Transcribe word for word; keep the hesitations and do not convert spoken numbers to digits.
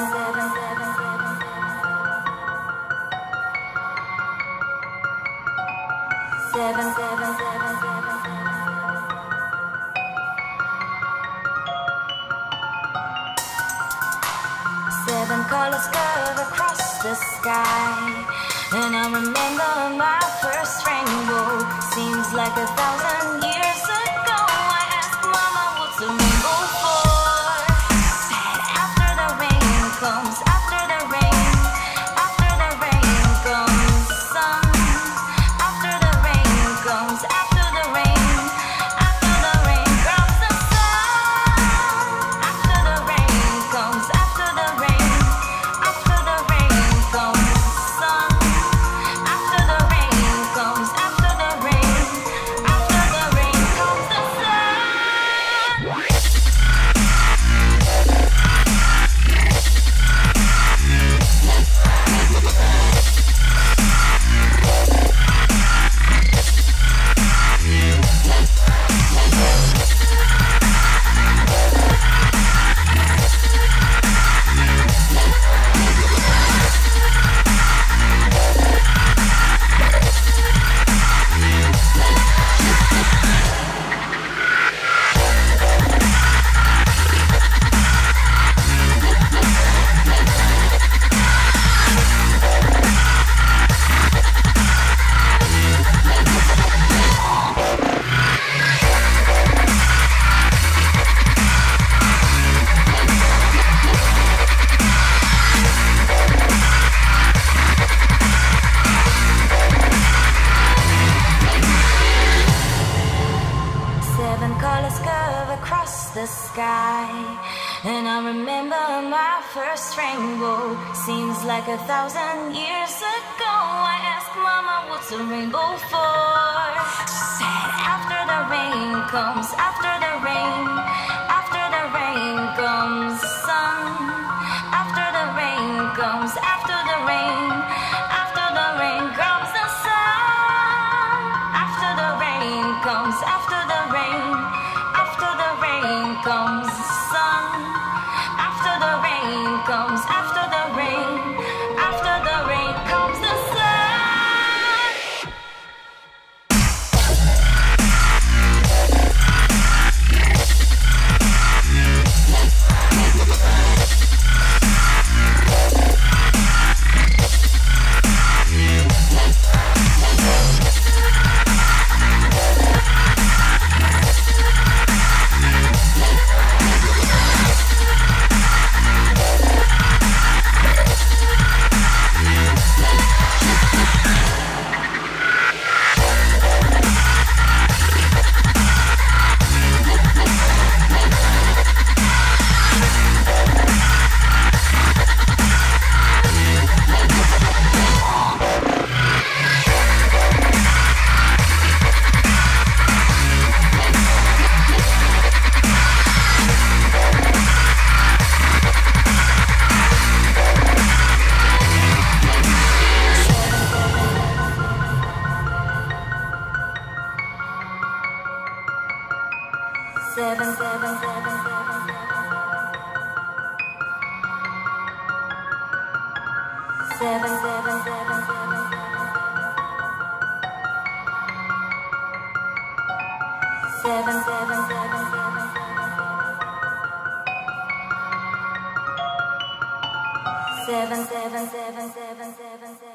seven, seven, seven, seven, seven, seven, seven. Seven colors curve across the sky, and I remember my first rainbow. Seems like a thousand years ago. I asked Mama, what's a rainbow for? Said after the rain comes, after the rain, after the rain comes sun. After the rain comes, after the rain, after the rain comes the sun. After the rain comes, after the rain. After the rain comes sun. After the rain comes, after the rain, after the rain comes the sun. Seven colors curve across the sky, and I remember my first rainbow. Seems like a thousand years ago. I asked Mama, what's a rainbow for? She said after the rain comes, after the rain, after the rain comes sun. After the rain comes, after the rain, after the rain comes the sun. After the rain comes, after the rain, after the rain comes sun. After the rain comes, after the rain, after the rain comes the sun. Seven, seven, seven, seven, seven, seven, seven, seven, seven, seven, seven, seven, seven, seven, seven, seven, seven, seven.